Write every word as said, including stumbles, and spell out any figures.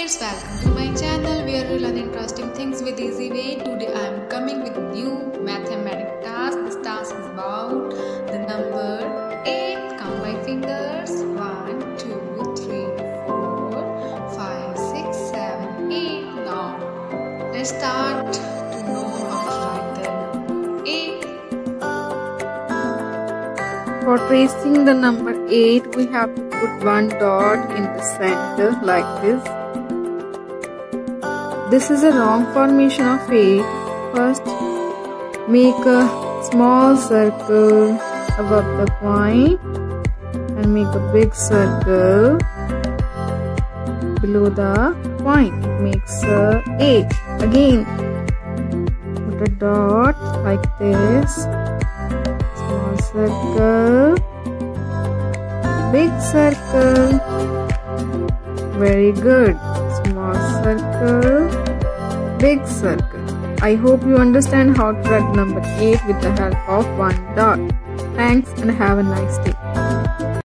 viewers, welcome to my channel where we learn interesting things with easy way. Today I am coming with new mathematical task. This task is about the number eight. Count by fingers. one, two, three, four, five, six, seven, eight. Now let's start to know how to write the number eight. For tracing the number eight, we have to put one dot in the center like this. This is a wrong formation of eight. First, make a small circle above the point and make a big circle below the point. It makes a eight. Again, put a dot like this. Small circle, big circle. Very good. Small circle, big circle. I hope you understand how to write number eight with the help of one dot. Thanks and have a nice day.